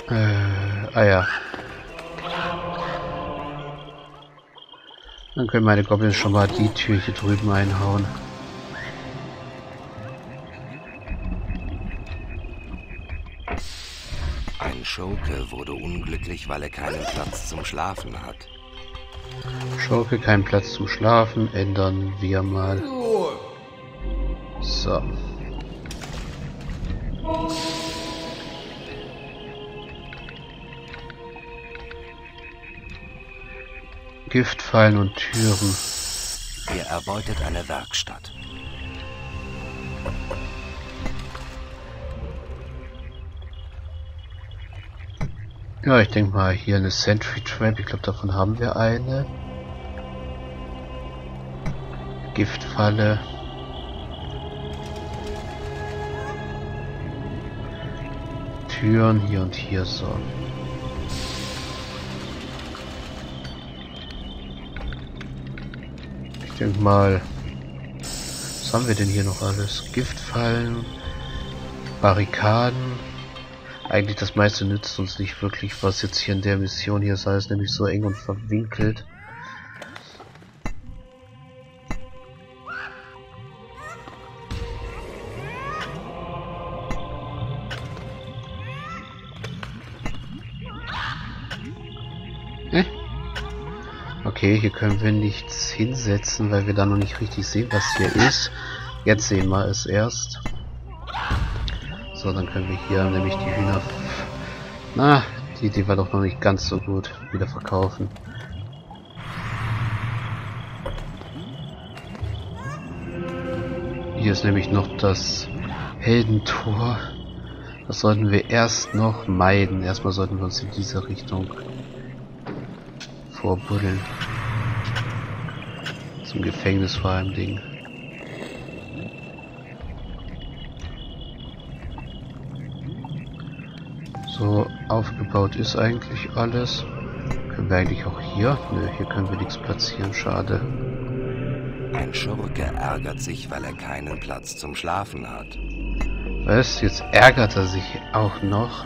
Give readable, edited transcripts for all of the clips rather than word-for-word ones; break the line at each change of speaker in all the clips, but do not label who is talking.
Ja. Dann können meine Goblins schon mal die Tür hier drüben einhauen.
Ein Schurke wurde unglücklich, weil er keinen Platz zum Schlafen hat.
Schurke, keinen Platz zum Schlafen. Ändern wir mal. So. Giftfallen und Türen.
Er erbeutet eine Werkstatt.
Ja, ich denke mal hier eine Sentry Trap. Ich glaube, davon haben wir eine. Giftfalle. Türen hier und hier so. Ich denke mal, was haben wir denn hier noch alles? Giftfallen, Barrikaden. Eigentlich das meiste nützt uns nicht wirklich, was jetzt hier in der Mission hier ist, alles nämlich so eng und verwinkelt. Okay, hier können wir nichts hinsetzen, weil wir da noch nicht richtig sehen, was hier ist. Jetzt sehen wir es erst. So, dann können wir hier nämlich die Hühner... Na, die Idee war doch noch nicht ganz so gut. Wieder verkaufen. Hier ist nämlich noch das Heldentor. Das sollten wir erst noch meiden. Erstmal sollten wir uns in diese Richtung vorbuddeln. Zum Gefängnis vor allem Ding. So, aufgebaut ist eigentlich alles. Können wir eigentlich auch hier? Nö, hier können wir nichts platzieren, schade.
Ein Schurke ärgert sich, weil er keinen Platz zum Schlafen hat.
Was? Jetzt ärgert er sich auch noch?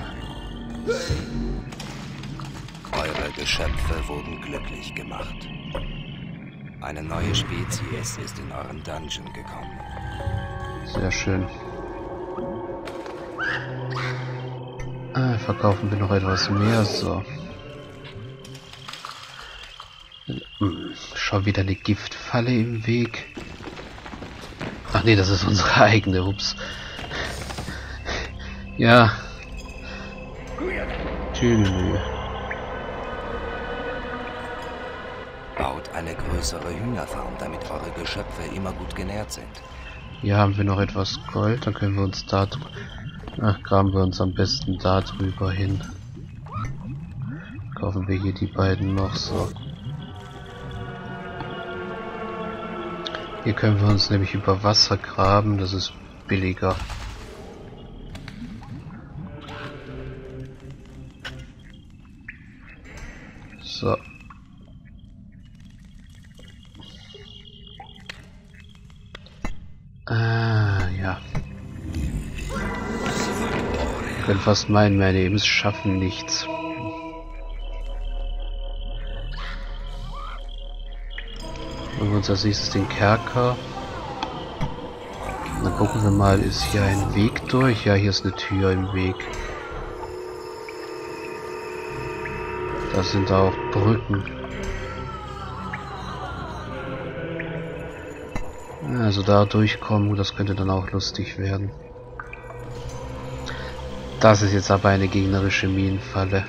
Eure Geschöpfe wurden glücklich gemacht. Eine neue Spezies ist in euren Dungeon gekommen.
Sehr schön. Verkaufen wir noch etwas mehr, so. Schon wieder eine Giftfalle im Weg. Ach nee, das ist unsere eigene, ups. Ja. Tschüss.
Baut eine größere Hühnerfarm, damit eure Geschöpfe immer gut genährt sind.
Hier haben wir noch etwas Gold, dann können wir uns da... Ach, graben wir uns am besten da drüber hin. Kaufen wir hier die beiden noch so. Hier können wir uns nämlich über Wasser graben, das ist billiger. So. Ja. Ich könnte fast meinen, meine Ebens schaffen nichts. Machen wir uns als nächstes den Kerker. Dann gucken wir mal, ist hier ein Weg durch? Ja, hier ist eine Tür im Weg. Da sind auch Brücken. Also da durchkommen, das könnte dann auch lustig werden. Das ist jetzt aber eine gegnerische Minenfalle.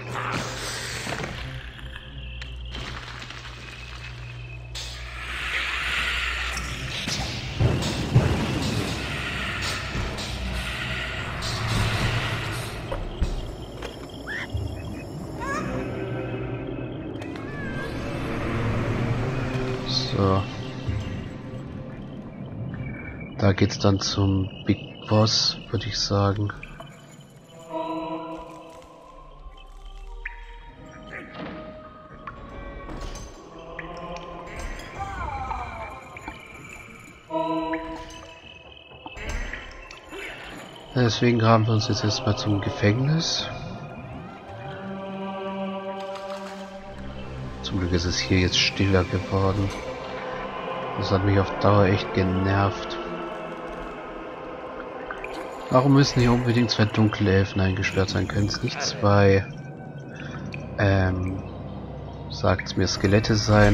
So. Da geht's dann zum Big Boss, würde ich sagen. Deswegen graben wir uns jetzt erstmal zum Gefängnis. Zum Glück ist es hier jetzt stiller geworden. Das hat mich auf Dauer echt genervt. Warum müssen hier unbedingt 2 dunkle Elfen eingesperrt sein? Können es nicht 2, sagt's mir, Skelette sein?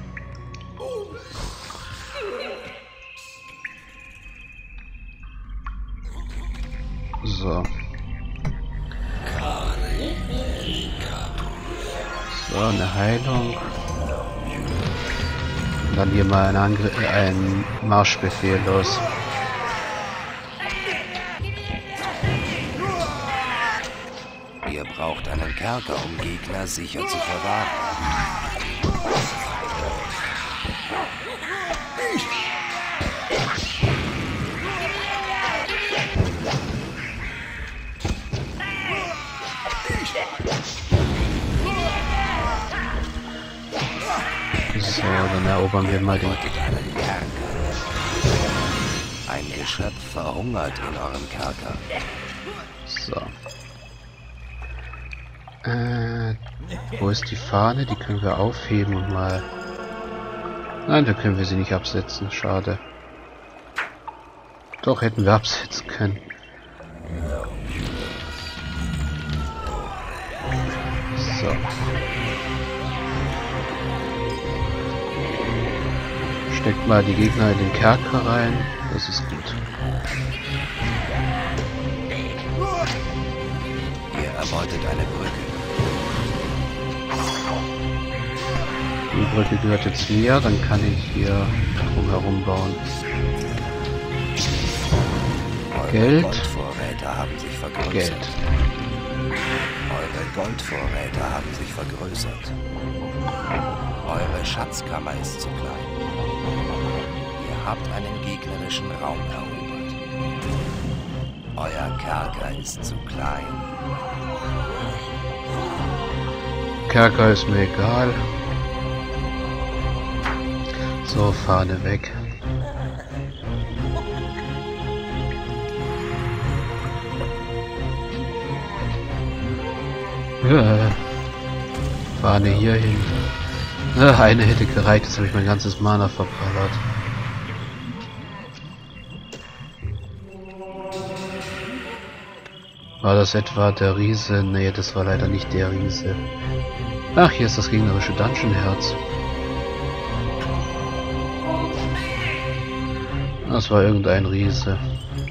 So. So, eine Heilung. Und dann hier mal ein Marschbefehl los.
Ihr braucht einen Kerker, um Gegner sicher zu verwahren.
So, dann erobern wir mal den...
Ein Geschöpf verhungert in eurem Kerker.
So. Wo ist die Fahne? Die können wir aufheben und mal... Nein, da können wir sie nicht absetzen. Schade. Doch, hätten wir absetzen können. So. Steckt mal die Gegner in den Kerker rein. Das ist gut.
Ihr erbeutet eine Brücke.
Die Brücke gehört jetzt mir, dann kann ich hier drumherum bauen. Geld.
Goldvorräte haben sich vergrößert.
Geld.
Eure Goldvorräte haben sich vergrößert. Eure Schatzkammer ist zu klein. Ihr habt einen gegnerischen Raum erobert. Euer Kerker ist zu klein.
Kerker ist mir egal. So, Fahne weg. Fahne hier hin. Eine hätte gereicht, jetzt habe ich mein ganzes Mana verballert. War das etwa der Riese? Nee, das war leider nicht der Riese. Ach, hier ist das gegnerische Dungeon-Herz. Das war irgendein Riese.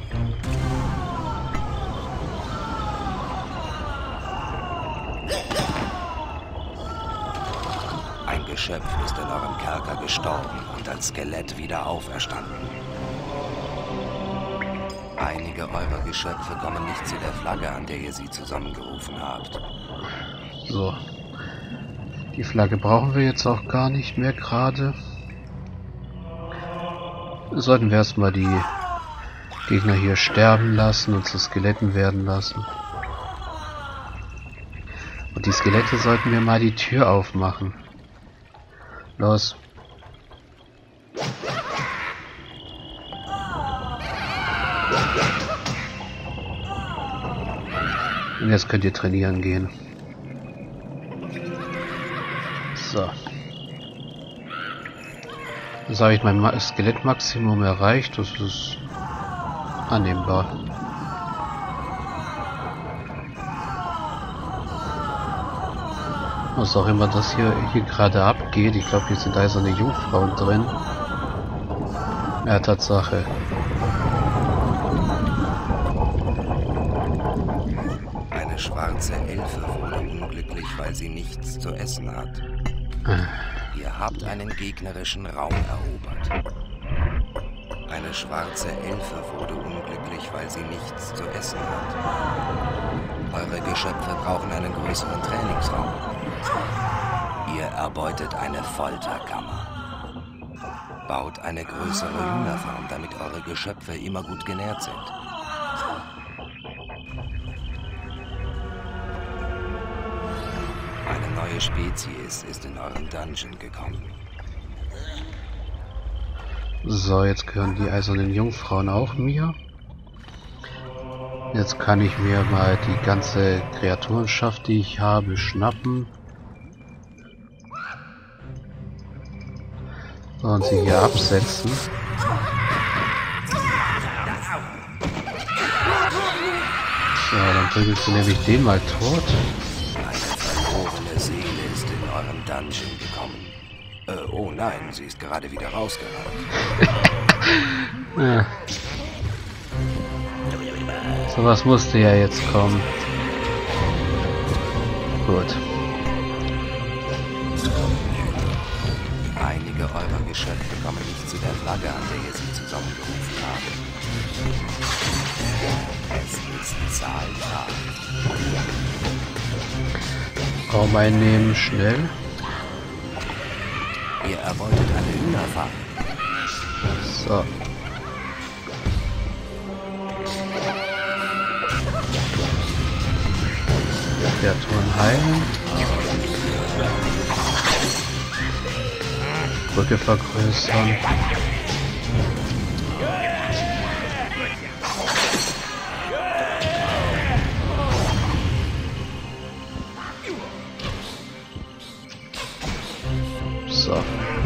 Ein Geschöpf ist in eurem Kerker gestorben und als Skelett wieder auferstanden. Einige eurer Geschöpfe kommen nicht zu der Flagge, an der ihr sie zusammengerufen habt.
So. Die Flagge brauchen wir jetzt auch gar nicht mehr gerade. Sollten wir erstmal die Gegner hier sterben lassen und zu Skeletten werden lassen. Und die Skelette sollten wir mal die Tür aufmachen. Los. Und jetzt könnt ihr trainieren gehen. So. Jetzt habe ich mein Skelettmaximum erreicht. Das ist annehmbar. Was auch immer das hier gerade abgeht. Ich glaube, hier sind eiserne Jungfrauen drin. Ja, Tatsache.
Eine schwarze Elfe wurde unglücklich, weil sie nichts zu essen hat. Ihr habt einen gegnerischen Raum erobert. Eine schwarze Elfe wurde unglücklich, weil sie nichts zu essen hat. Eure Geschöpfe brauchen einen größeren Trainingsraum. Ihr erbeutet eine Folterkammer. Baut eine größere Hühnerfarm, damit eure Geschöpfe immer gut genährt sind. Eine neue Spezies ist in euren Dungeon gekommen.
So, jetzt gehören die eisernen Jungfrauen auch mir. Jetzt kann ich mir mal die ganze Kreaturenschaft, die ich habe, schnappen. Und sie hier absetzen. So, dann prügelt sie nämlich den mal tot.
Eine verlorene Seele ist in eurem Dungeon gekommen. Oh nein, sie ist gerade wieder rausgerannt.
Ja. So was musste ja jetzt kommen. Gut.
Einige eurer Geschöpfe kommen nicht zu der Flagge, an der ihr sie zusammengerufen habt. Es ist Zahltag.
Raum einnehmen, schnell.
Ihr erbeutet eine Hühnerfarm.
So. Kreaturen heilen. Brücke vergrößern. So.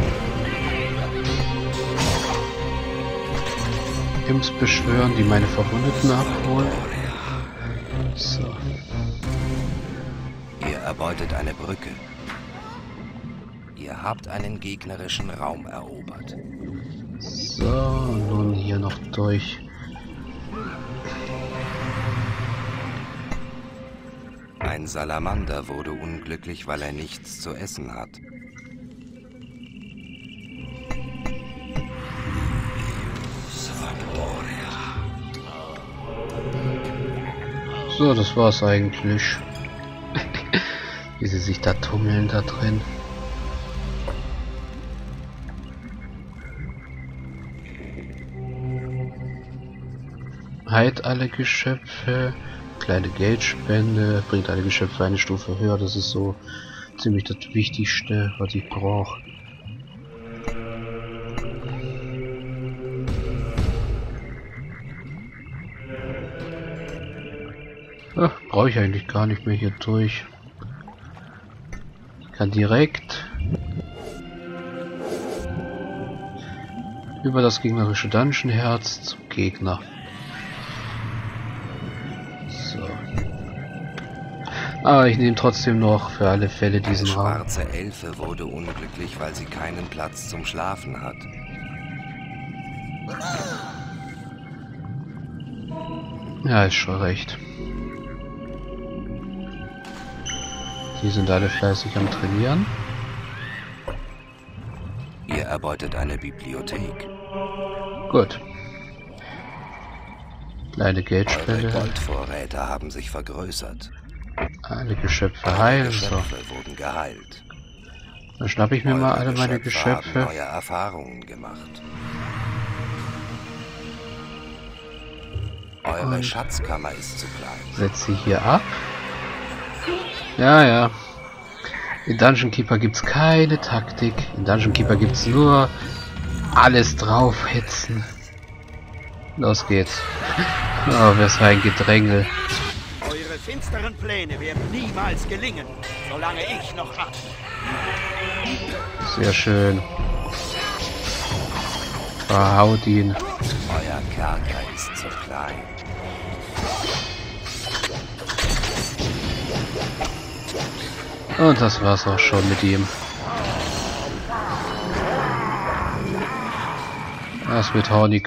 Imps beschwören, die meine Verwundeten abholen. So.
Ihr erbeutet eine Brücke. Ihr habt einen gegnerischen Raum erobert.
So, nun hier noch durch.
Ein Salamander wurde unglücklich, weil er nichts zu essen hat.
So, das war's eigentlich. Wie sie sich da tummeln da drin. Heilt alle Geschöpfe, kleine Geldspende, bringt alle Geschöpfe eine Stufe höher. Das ist so ziemlich das Wichtigste, was ich brauche. Brauche ich eigentlich gar nicht mehr hier durch. Ich kann direkt über das gegnerische Dungeon-Herz zum Gegner. So. Aber ich nehme trotzdem noch für alle Fälle diesen Raum.
Eine schwarze Elfe wurde unglücklich, weil sie keinen Platz zum Schlafen hat.
Ja, ist schon recht. Die sind alle fleißig am Trainieren.
Ihr erbeutet eine Bibliothek.
Gut. Kleine Geldspende.
Eure Goldvorräte haben sich vergrößert.
Alle Geschöpfe heilen.
Geschöpfe wurden geheilt.
Dann schnappe ich mir mal alle meine
Haben
Geschöpfe.
neue Erfahrungen gemacht. Eure Schatzkammer ist zu klein.
Setze sie hier ab. Ja, ja. In Dungeon Keeper gibt's keine Taktik. In Dungeon Keeper gibt's nur alles draufhetzen. Los geht's. Oh, was für ein Gedrängel.
Eure finsteren Pläne werden niemals gelingen, solange ich noch atme.
Sehr schön. Verhaut ihn.
Euer Kerker ist zu klein.
Und das war's auch schon mit ihm. Das wird Honig.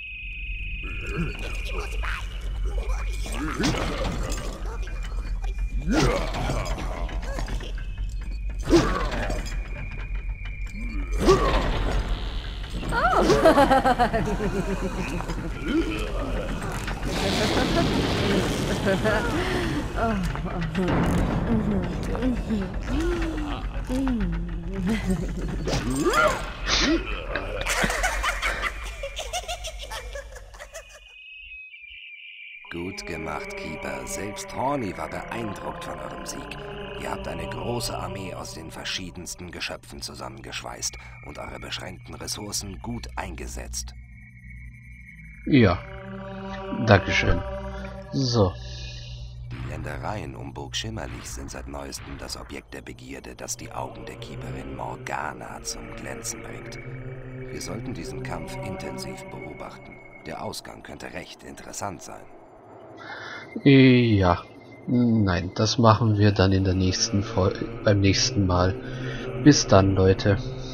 Gut gemacht, Keeper. Selbst Horny war beeindruckt von eurem Sieg. Ihr habt eine große Armee aus den verschiedensten Geschöpfen zusammengeschweißt und eure beschränkten Ressourcen gut eingesetzt.
Ja. Dankeschön. So.
Die Ländereien um Burg Schimmerlich sind seit neuestem das Objekt der Begierde, das die Augen der Keeperin Morgana zum Glänzen bringt. Wir sollten diesen Kampf intensiv beobachten. Der Ausgang könnte recht interessant sein.
Ja. Nein, das machen wir dann in der nächsten Folge, beim nächsten Mal. Bis dann, Leute.